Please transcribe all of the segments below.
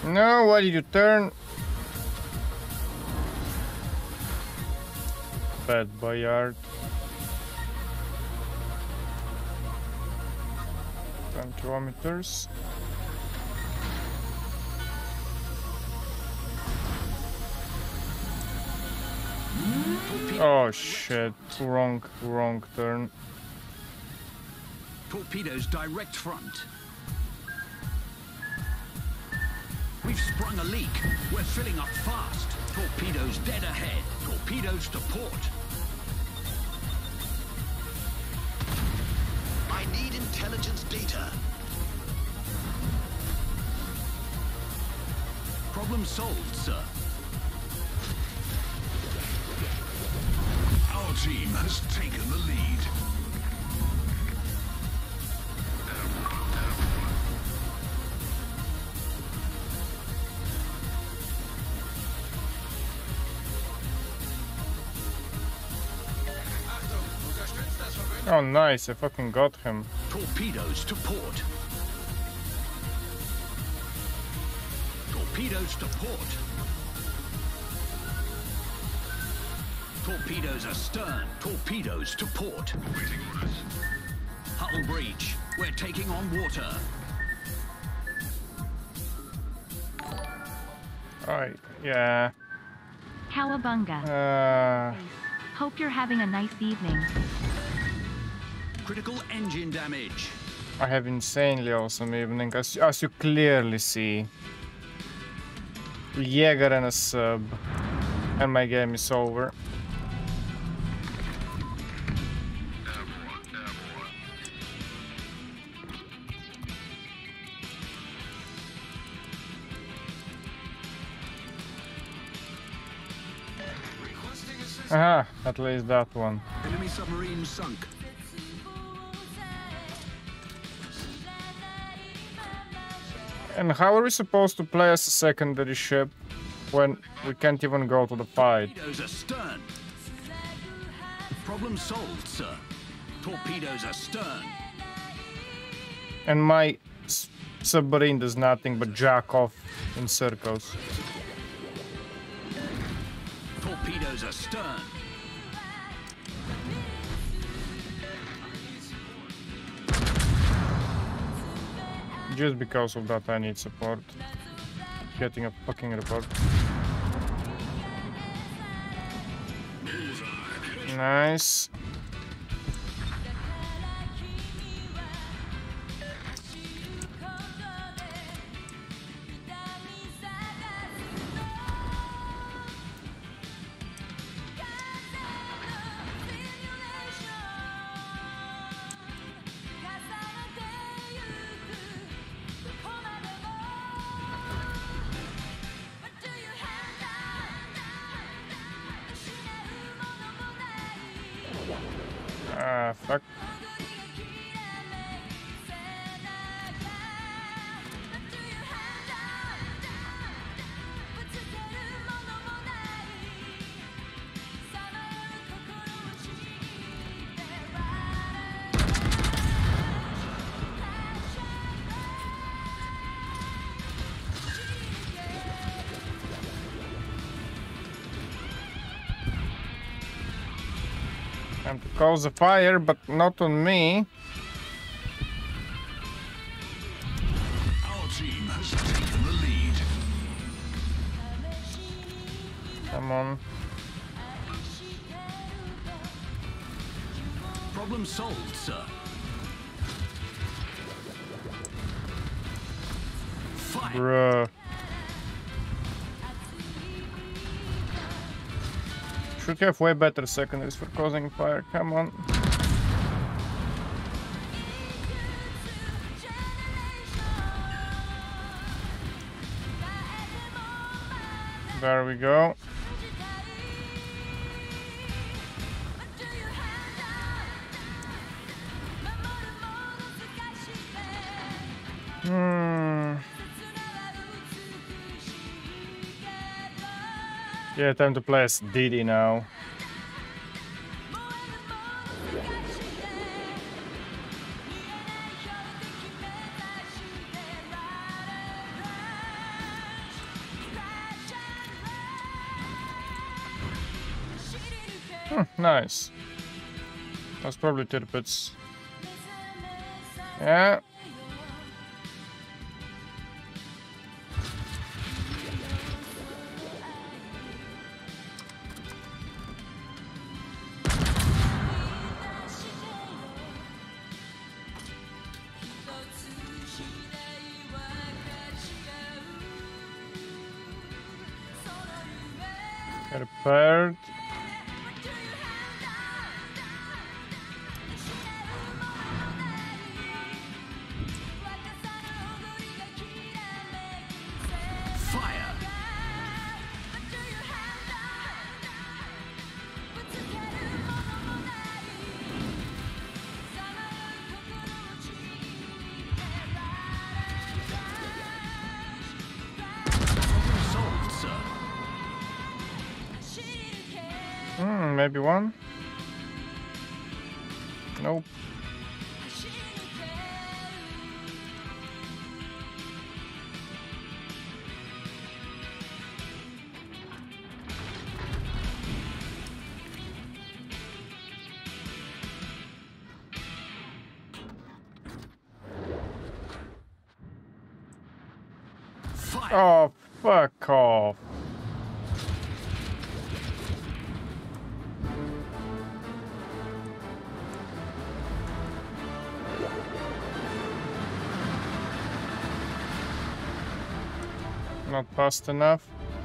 No, why did you turn? Bad Bayard. 10 kilometers. Oh shit, wrong turn. Torpedoes direct front. We've sprung a leak. We're filling up fast. Torpedoes dead ahead. Torpedoes to port. I need intelligence data. Problem solved, sir. Our team has taken the lead. Oh nice, I fucking got him. Torpedoes to port. Torpedoes to port. Torpedoes astern. Torpedoes to port. Hull breach. We're taking on water. Alright, yeah. Cowabunga. Hope you're having a nice evening. Critical engine damage. I have insanely awesome evening, as you clearly see. Jäger and a sub. And my game is over. Aha, at least that one. Enemy submarine sunk. And how are we supposed to play as a secondary ship when we can't even go to the fight? Torpedoes astern. Problem solved, sir. Torpedoes astern. And my submarine does nothing but jack off in circles. Torpedoes astern. Just because of that I need support. Getting a fucking report. Nice. Ah, fuck. Time to cause a fire, but not on me. Our team has taken the lead. Come on. Problem solved, sir. Fire. Bruh. Should have way better secondaries for causing fire. Come on. There we go. Yeah, time to play as Diddy now. Nice. That's probably tidbits. Yeah. Repaired. Fire. Problem solved, sir. Maybe one? Nope. Fire. Oh, fuck off. Not fast enough.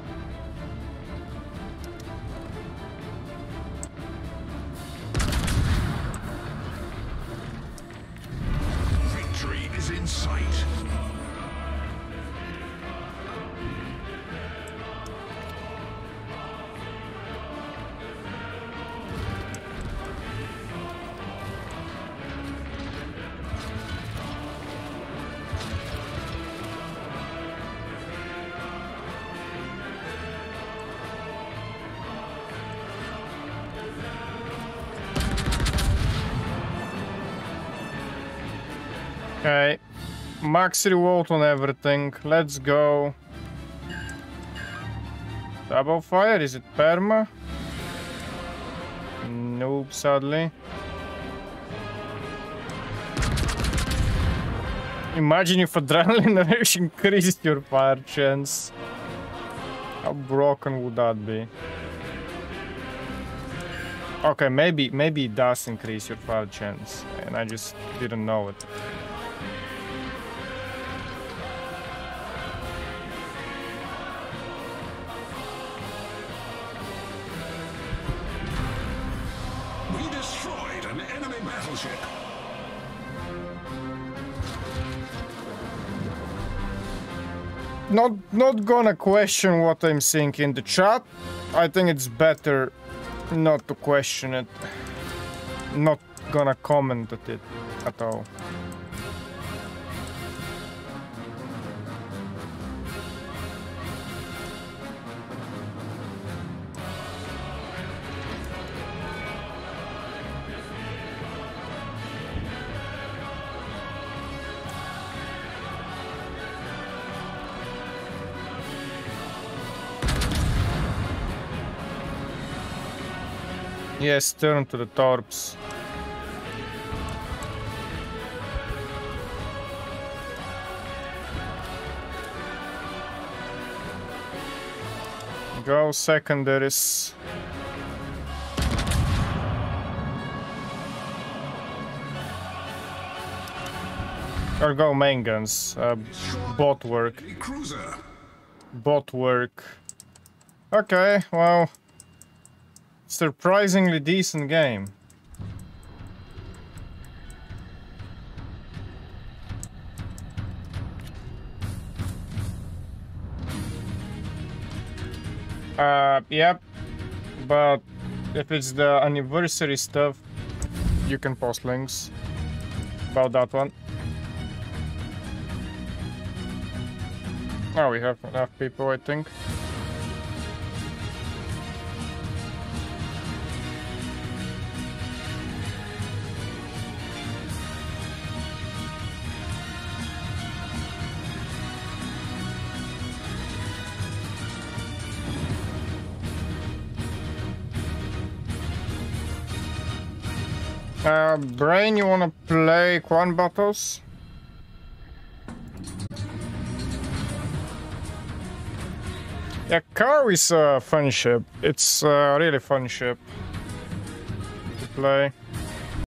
Victory is in sight. Okay. Max revolt on everything. Let's go. Double fire? Is it perma? Nope, sadly. Imagine if adrenaline rush increased your fire chance. How broken would that be? Okay, maybe it does increase your fire chance, and I just didn't know it. We destroyed an enemy battleship. Not gonna question what I'm seeing in the chat. I think it's better not to question it. Not gonna comment at it at all. Yes, turn to the torps. Go secondaries. Or go main guns. Bot work. Cruiser. Bot work. Okay, well. Surprisingly decent game. Yep. But if it's the anniversary stuff, you can post links about that one. Oh, we have enough people, I think. Brain, you wanna play Quan Battles? Yeah, Karl is a fun ship. It's a really fun ship to play.